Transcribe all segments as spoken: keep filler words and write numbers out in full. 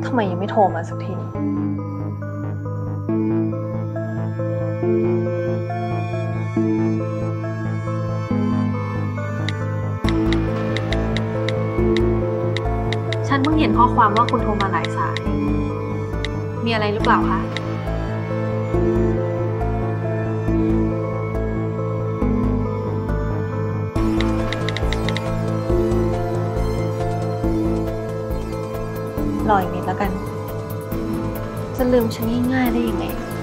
ทำไมยังไม่โทรมาสักทีฉันเพิ่งเห็นข้อความว่าคุณโทรมาหลายสายมีอะไรหรือเปล่าคะรออีกนิดแล้วกันจะลืมฉันง่ายๆได้ยังไง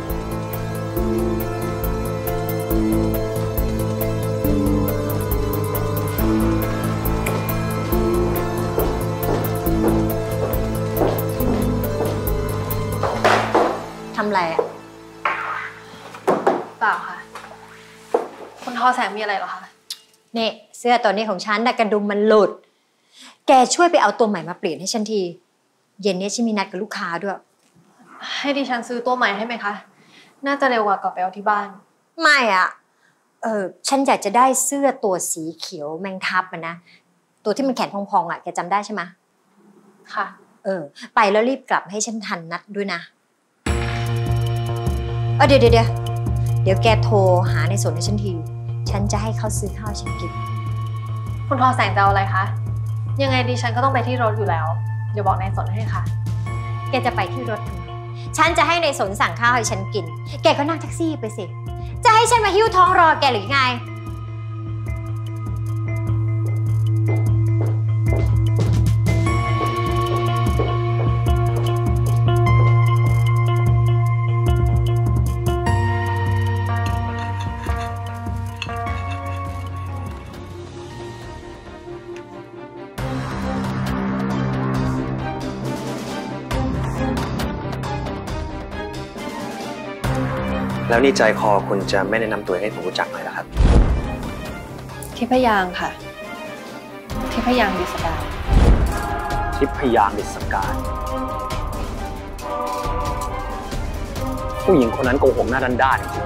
ทำอะไรอ่ะเปล่าค่ะคุณทอแสงมีอะไรเหรอคะนี่เสื้อตัวนี้ของฉันแต่กระดุมมันหลุดแกช่วยไปเอาตัวใหม่มาเปลี่ยนให้ฉันทีเย็นนี้ฉันมีนัดกับลูกค้าด้วยให้ดิฉันซื้อตัวใหม่ให้ไหมคะน่าจะเร็วกว่ากลับไปเอาที่บ้านไม่อ่ะเออฉันอยากจะได้เสื้อตัวสีเขียวแมงทับมันนะตัวที่มันแขนพองๆอ่ะแกจำได้ใช่ไหมค่ะเออไปแล้วรีบกลับให้ฉันทันนัดด้วยนะเออเดี๋ยวเดี๋ยวเดี๋ยวเดี๋ยวแกโทรหาในสวนให้ฉันทีฉันจะให้เขาซื้อข้าวฉันกินคุณทอแสงจะเอาอะไรคะยังไงดิฉันก็ต้องไปที่รถอยู่แล้วเดี๋ยวบอกในสนให้ค่ะแกจะไปที่รถทำไมฉันจะให้ในสนสั่งข้าวให้ฉันกินแกก็นั่งแท็กซี่ไปสิจะให้ฉันมาหิ้วท้องรอแกหรือไงแล้วนี่ใจคอคุณจะไม่แนะนำตัวให้ผมรู้จักหน่อยเหรอครับทิพยางค่ะทิพยางดิสการทิพยางดิสการผู้หญิงคนนั้นโกหกหน้าด้านๆจริง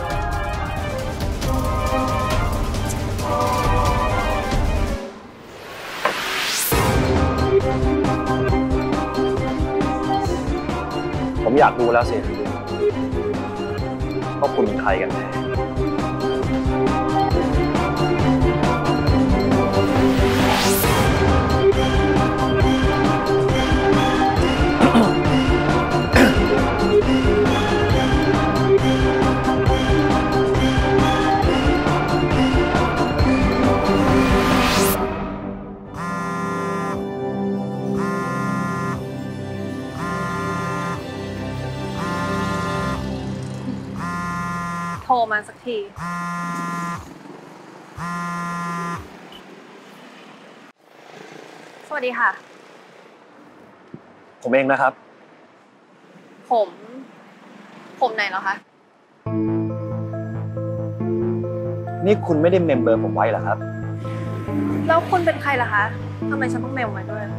ผมอยากรู้แล้วสิว่าคุณเป็นใครกันแน่โทรมาสักทีสวัสดีค่ะผมเองนะครับผมผมไหนเหรอคะนี่คุณไม่ได้เมมเบอร์ผมไว้เหรอครับแล้วคุณเป็นใครล่ะคะทำไมฉันต้องเมมไว้ด้วย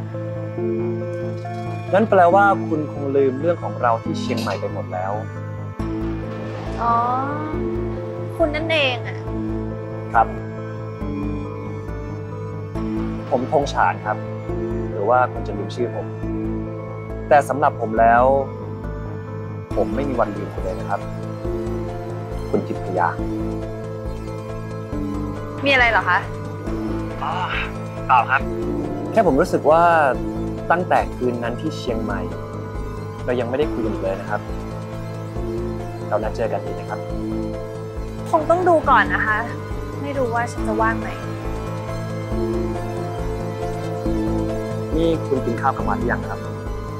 นั่นแปลว่าคุณคงลืมเรื่องของเราที่เชียงใหม่ไปหมดแล้วอ๋อคุณนั่นเองอ่ะครับผมธงฉานครับหรือว่าคุณจะลืมชื่อผมแต่สำหรับผมแล้วผมไม่มีวันลืมคุณเลยนะครับคุณทิพยามีอะไรเหรอคะอ๋อเปล่าครับแค่ผมรู้สึกว่าตั้งแต่คืนนั้นที่เชียงใหม่เรายังไม่ได้คุยกันเลยนะครับเรานัดเจอกันดีไหมครับคงต้องดูก่อนนะคะไม่รู้ว่าฉันจะว่างไหมนี่คุณกินข้าวกลางวันหรือยังครับ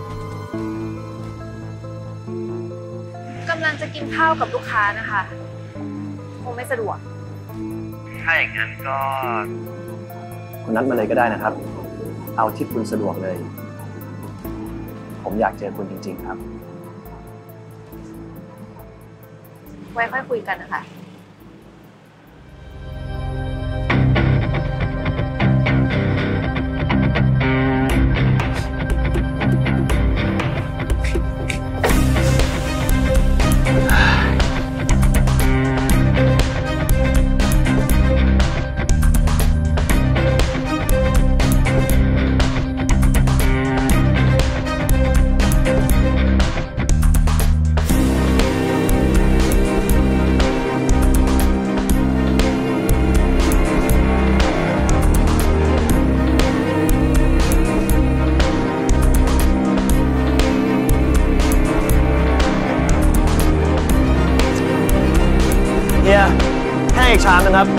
กำลังจะกินข้าวกับลูกค้านะคะคงไม่สะดวกถ้าอย่างนั้นก็คุณนัดมาเลยก็ได้นะครับเอาที่คุณสะดวกเลยผมอยากเจอคุณจริงๆครับไว้ค่อยคุยกันนะคะชามนะครับ